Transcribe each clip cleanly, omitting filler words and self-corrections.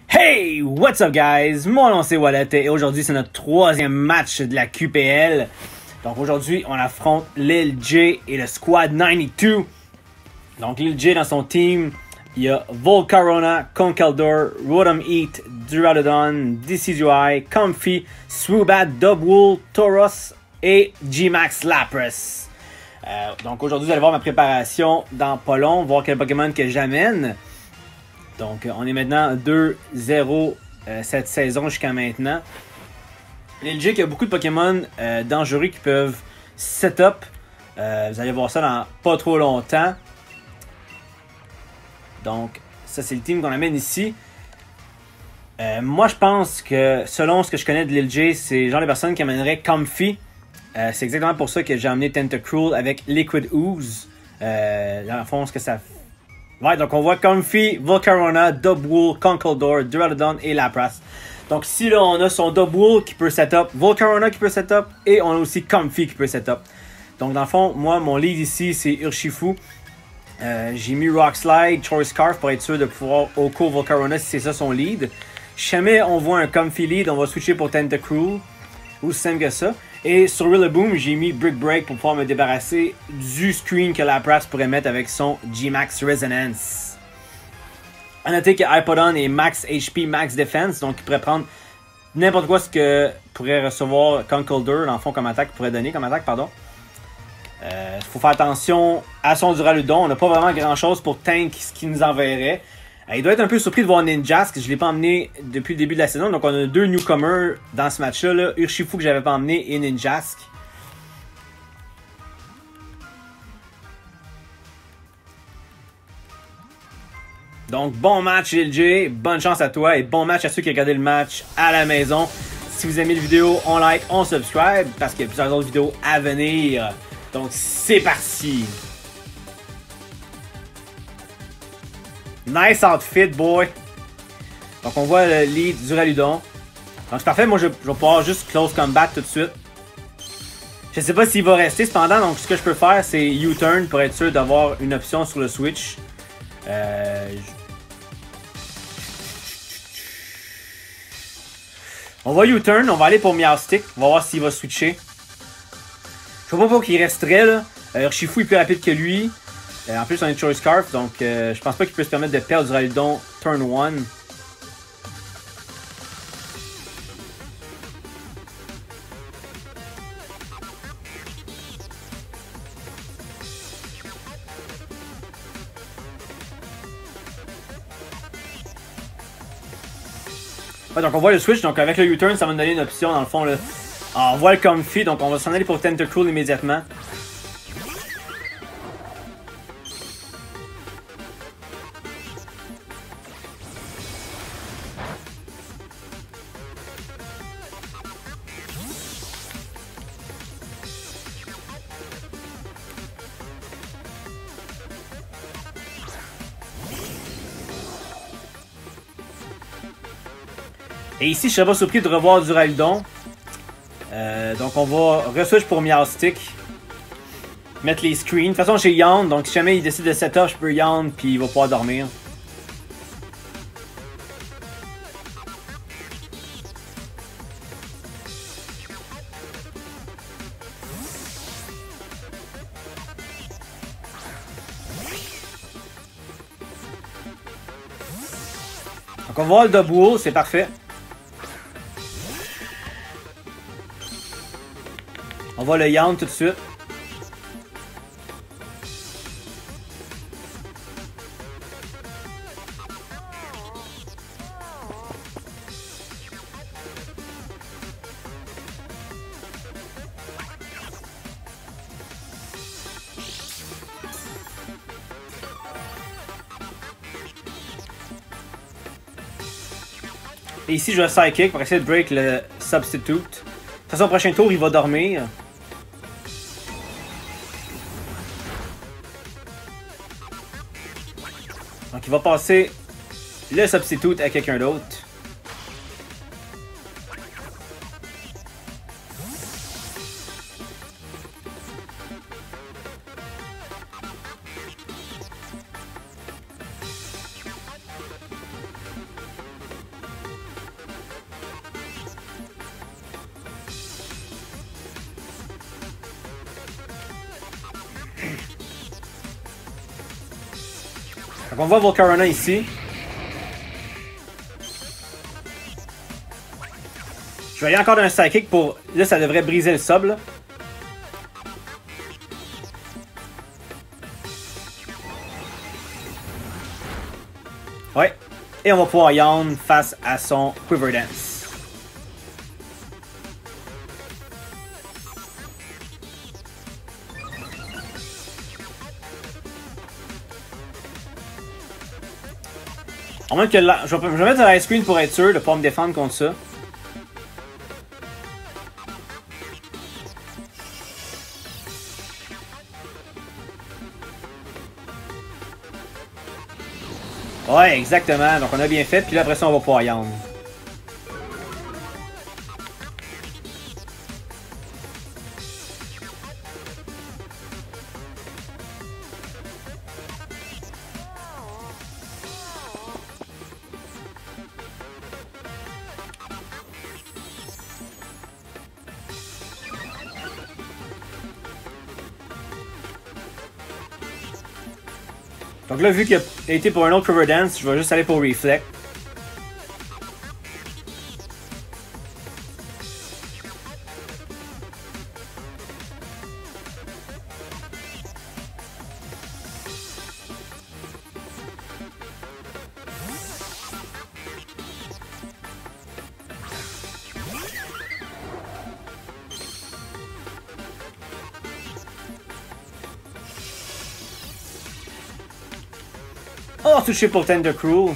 Hey, what's up guys? Mon nom c'est Wallet et aujourd'hui c'est notre troisième match de la QPL. Donc aujourd'hui on affronte Lil J et le Squad 92. Donc Lil J dans son team, il y a Volcarona, Conkeldurr, Rotom Eat, Duraludon, DCGI, Comfey, Swoobat, Dubwool, Tauros et G-Max Lapras. Donc aujourd'hui vous allez voir ma préparation dans pas long, voir quel Pokémon que j'amène. Donc, on est maintenant 2-0 cette saison jusqu'à maintenant. Lil J qui a beaucoup de Pokémon dangereux qui peuvent set-up. Vous allez voir ça dans pas trop longtemps. Donc, ça c'est le team qu'on amène ici. Moi, je pense que selon ce que je connais de Lil J, c'est le genre de personnes qui amèneraient Comfey. C'est exactement pour ça que j'ai amené Tentacruel avec Liquid Ooze. Dans le fond, ce que ça fait. Ouais, donc on voit Comfey, Volcarona, Dubwool, Conkeldurr, Duraludon et Lapras. Donc ici, là, on a son Dubwool qui peut setup, Volcarona qui peut setup, et on a aussi Comfey qui peut setup. Donc dans le fond, moi, mon lead ici, c'est Urshifu. J'ai mis Rock Slide, Choice Scarf pour être sûr de pouvoir Oko Volcarona si c'est ça son lead. Si jamais on voit un Comfey lead, on va switcher pour Tentacruel. Aussi simple que ça. Et sur Rillaboom, j'ai mis Brick Break pour pouvoir me débarrasser du screen que Lapras pourrait mettre avec son G-Max Resonance. A noter que Hippowdon est Max HP, Max Defense, donc il pourrait prendre n'importe quoi ce que pourrait recevoir Conkeldurr, dans le fond, comme attaque, pourrait donner comme attaque, pardon. Faut faire attention à son Duraludon, on n'a pas vraiment grand chose pour tank ce qu'il nous enverrait. Il doit être un peu surpris de voir Ninjask, je ne l'ai pas emmené depuis le début de la saison. Donc on a deux newcomers dans ce match-là, Urshifu que j'avais pas emmené et Ninjask. Donc bon match Lil J, bonne chance à toi et bon match à ceux qui regardaient le match à la maison. Si vous aimez la vidéo, on like, on subscribe parce qu'il y a plusieurs autres vidéos à venir. Donc c'est parti! Nice outfit, boy! Donc, on voit le lead du Duraludon. Donc, c'est parfait. Moi, je vais pouvoir juste close combat tout de suite. Je sais pas s'il va rester cependant. Donc, ce que je peux faire, c'est U-turn pour être sûr d'avoir une option sur le switch. On va U-turn. On va aller pour Meowstic. On va voir s'il va switcher. Je vois pas pourquoi il resterait, là. Urshifu est plus rapide que lui. En plus, on a une Choice Scarf, donc je pense pas qu'il peut se permettre de perdre Duraludon turn 1. Ouais, donc on voit le switch, donc avec le U-turn, ça va nous donner une option dans le fond. Là. Alors, on voit le Comfey, donc on va s'en aller pour Tentacruel immédiatement. Et ici, je serais pas surpris de revoir Duraludon. Donc on va re-switch pour Meowstic. Mettre les screens. De toute façon, j'ai Yawn, donc si jamais il décide de setup, je peux Yawn, puis il va pouvoir dormir. Donc on va voir le Dubwool, c'est parfait. On va le Yawn tout de suite. Et ici, je vais Psychic pour essayer de break le Substitute. De toute façon, au prochain tour, il va dormir. Donc, il va passer le Substitute à quelqu'un d'autre. Donc on voit Volcarona ici. Je vais aller encore dans un Psychic pour... Là, ça devrait briser le sub, là. Ouais. Et on va pouvoir Yawn face à son Quiver Dance. En moins que là, je vais mettre de l'ice screen pour être sûr de pas me défendre contre ça. Ouais, exactement. Donc on a bien fait. Puis là, après ça, on va pouvoir Yawn. Donc là, vu qu'il a été pour un autre Cover Dance, je vais juste aller pour Reflect. Oh, touché pour Tender Cruel.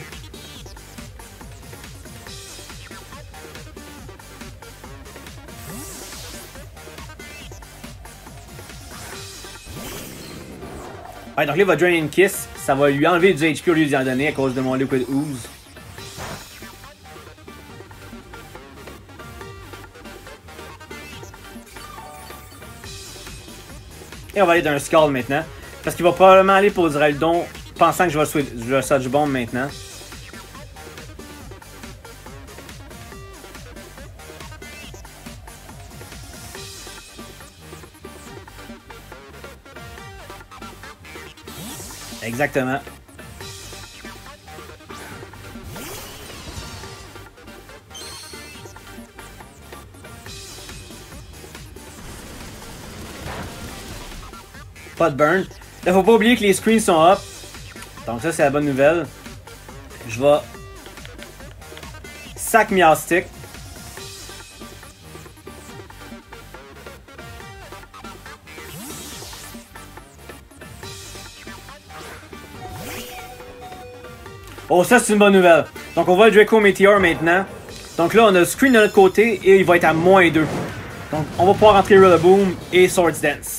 Ouais, donc là, il va Drain and Kiss. Ça va lui enlever du HP au lieu d'y en donner à cause de mon Liquid Ooze. Et on va aller dans un Skull maintenant. Parce qu'il va probablement aller pour Zeraldon, pensant que je vais Sludge Bomb maintenant. Exactement. Pas de burn. Là, faut pas oublier que les screens sont up. Donc ça, c'est la bonne nouvelle. Je vais... Sac Meowstic. Oh, ça, c'est une bonne nouvelle. Donc, on voit le Draco Meteor maintenant. Donc là, on a le screen de notre côté et il va être à -2. Donc, on va pouvoir rentrer Rillaboom et Swords Dance.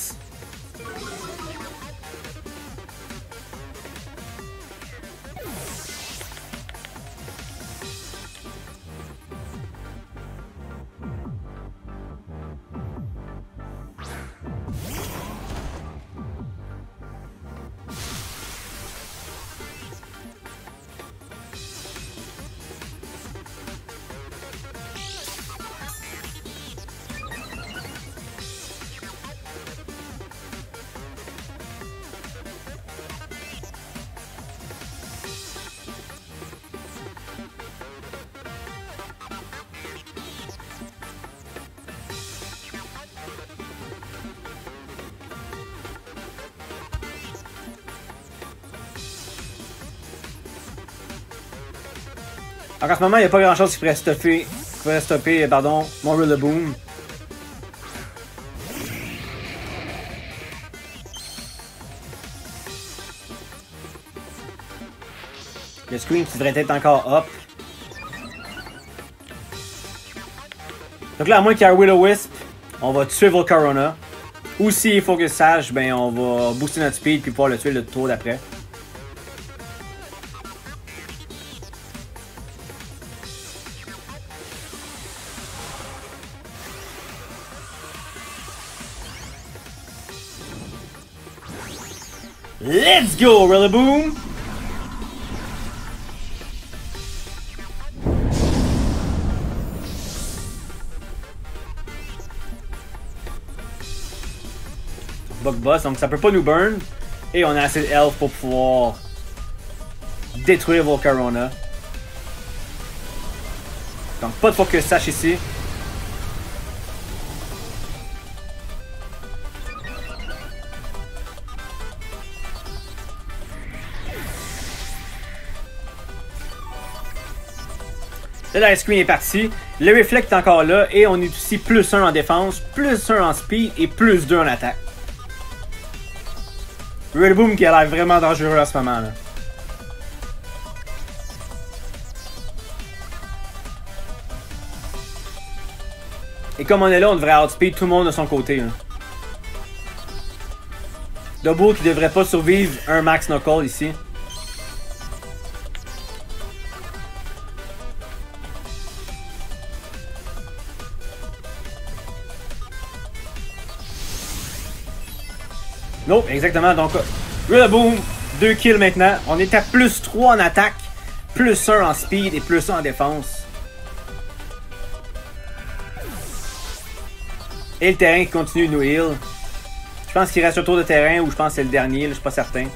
Donc en ce moment, il n'y a pas grand chose qui pourrait stopper, mon Rillaboom. Le screen qui devrait être encore up. Donc là, à moins qu'il y ait un Will-O-Wisp, on va tuer Volcarona. Ou s'il faut que Sage, ben on va booster notre speed puis pouvoir le tuer le tour d'après. Let's go, Rillaboom! Bug Boss, donc ça peut pas nous burn. Et on a assez de health pour pouvoir détruire Volcarona. Donc pas de focus sash ici. Là, la screen est parti. Le Reflect est encore là. Et on est aussi plus 1 en défense, plus 1 en speed et plus 2 en attaque. Rillaboom qui a l'air vraiment dangereux à ce moment là. Et comme on est là, on devrait outspeed tout le monde de son côté. Là. Double qui devrait pas survivre un Max Knuckle ici. Nope, exactement. Donc, Rillaboom, 2 kills maintenant. On est à plus 3 en attaque, plus 1 en speed et plus 1 en défense. Et le terrain qui continue de nous heal. Je pense qu'il reste un tour de terrain ou je pense que c'est le dernier, là, je suis pas certain.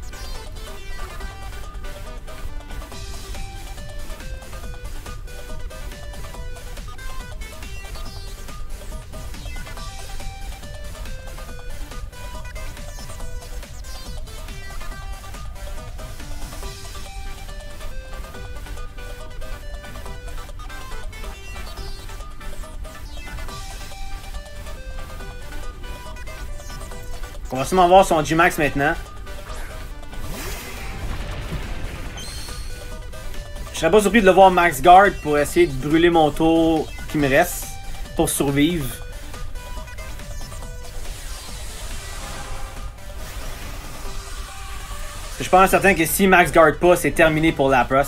On va sûrement voir son G-Max maintenant. Je serais pas surpris de le voir Max Guard pour essayer de brûler mon tour qui me reste pour survivre. Je suis pas certain que si Max Guard pas, c'est terminé pour Lapras.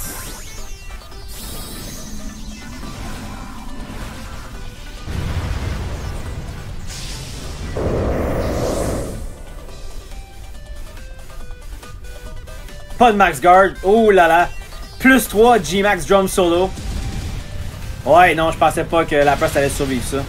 Pas de Max Guard. Oh là là. Plus 3 G-Max Drum Solo. Ouais, non, je pensais pas que Lapras allait survivre ça.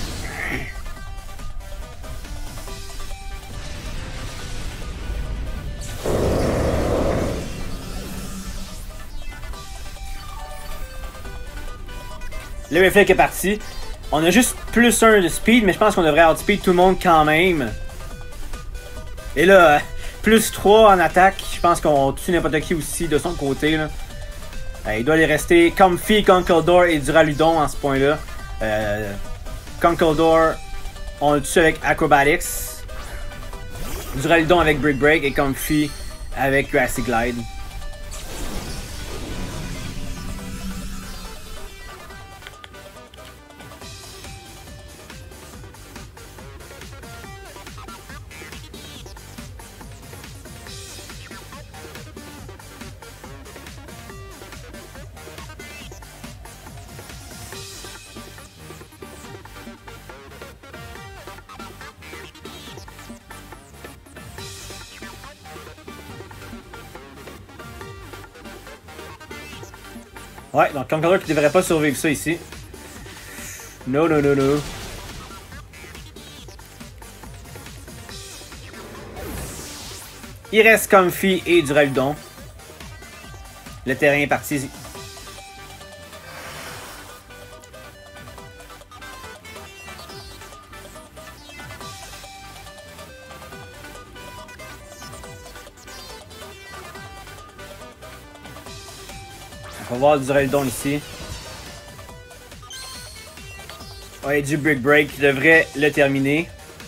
Le Reflect est parti. On a juste plus 1 de speed, mais je pense qu'on devrait outspeed tout le monde quand même. Et là, plus 3 en attaque. Je pense qu'on tue n'importe qui aussi de son côté. Là. Il doit les rester Comfy, Conkeldurr et Duraludon en ce point-là. Conkeldurr, on le tue avec Acrobatics. Duraludon avec Brick Break et Comfy avec Grassy Glide. Ouais, donc Conkeldurr qui devrait pas survivre ça ici. Non, non, non, non. Il reste Comfy et Duraludon. Le terrain est parti. On va voir du Duraludon ici. Ouais, du Brick Break qui devrait le terminer.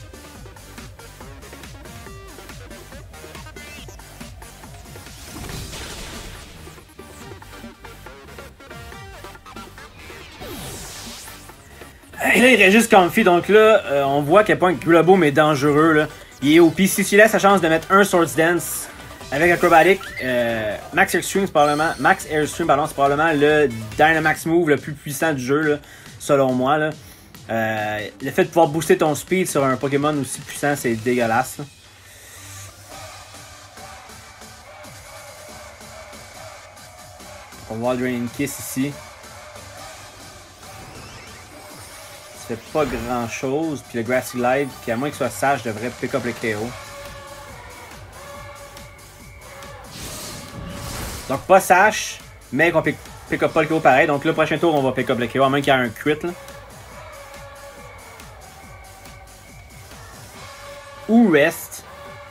Et là, il reste juste Comfy. Donc là, on voit à quel point Rillaboom est dangereux. Là. Il est OP. Si tu laisses la chance de mettre un Swords Dance avec Acrobatic, Max Airstream, c'est probablement, c'est probablement le Dynamax Move le plus puissant du jeu, là, selon moi. Là. Le fait de pouvoir booster ton speed sur un Pokémon aussi puissant, c'est dégueulasse. Là. On va voir le Draining Kiss ici. Ça fait pas grand chose. Puis le Grassy Glide, qui à moins qu'il soit sage, devrait pick up le KO. Donc pas Sash, mais qu'on pick up pas le KO pareil. Donc le prochain tour, on va pick up le KO, à moins qu'il y ait un crit. Là. Ou rest.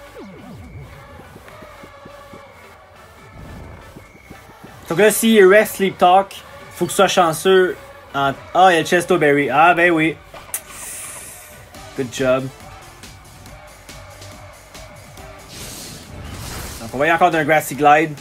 Donc là, si rest, sleep, talk, faut que tu sois chanceux. Ah, il y a Chesto Berry. Ah, ben oui. Good job. Donc on va y encore d'un Grassy Glide.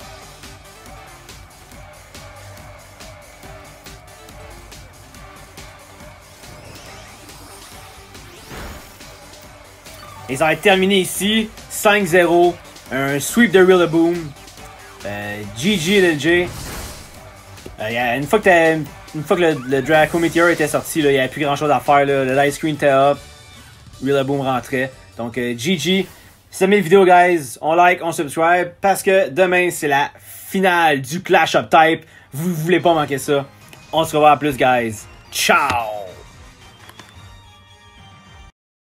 Et ça va être terminé ici. 5-0. Un sweep de Rillaboom. GG LJ. Une fois que le Draco Meteor était sorti, il n'y avait plus grand chose à faire. Là. Le light screen était up. Rillaboom rentrait. Donc GG. Si vous aimez la vidéo, guys, on like, on subscribe. Parce que demain, c'est la finale du Clash of Type. Vous voulez pas manquer ça. On se revoit à plus, guys. Ciao!